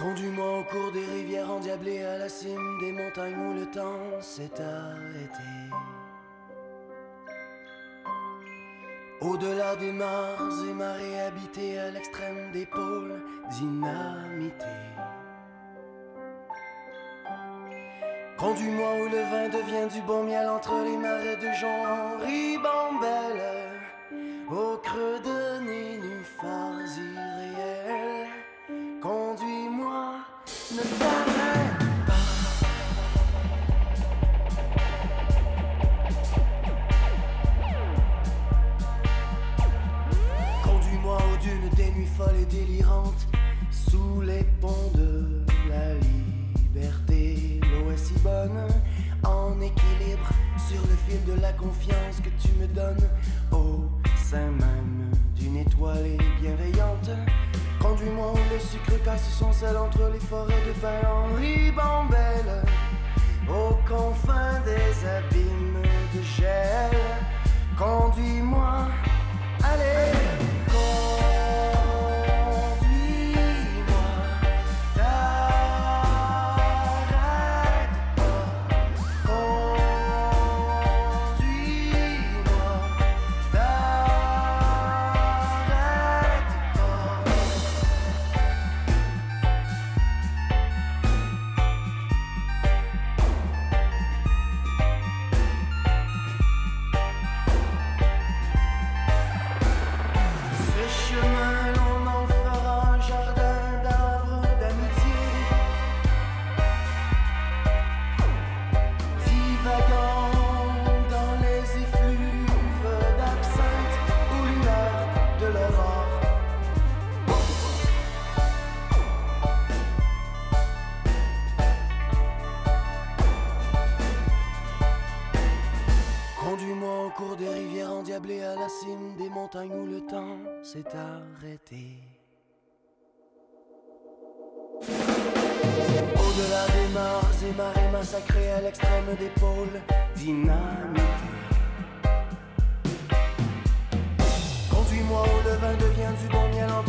Conduis-moi au cours des rivières endiablées, à la cime des montagnes où le temps s'est arrêté. Au-delà des mares et marées habitées, à l'extrême des pôles dynamités. Conduis-moi où le vin devient du bon miel, entre les marais de Jean Ribambelle, au creux de nénuphars irréels. Conduis-moi, ne t'arrête pas. Conduis-moi aux dunes des nuits folles et délirantes, sous les ponts de la liberté. L'eau est si bonne, en équilibre, sur le fil de la confiance que tu me donnes, au sein même d'une étoile bienveillante. Conduis-moi où le sucre casse son sel, entre les forêts de pin en ribambelle, aux confins des abîmes de gel. Conduis-moi, allez. Conduis-moi au cours des rivières endiablées, à la cime des montagnes où le temps s'est arrêté. Au-delà des mares et marées massacrées, à l'extrême des pôles dynamités. Conduis-moi où le vin devient du bon miel,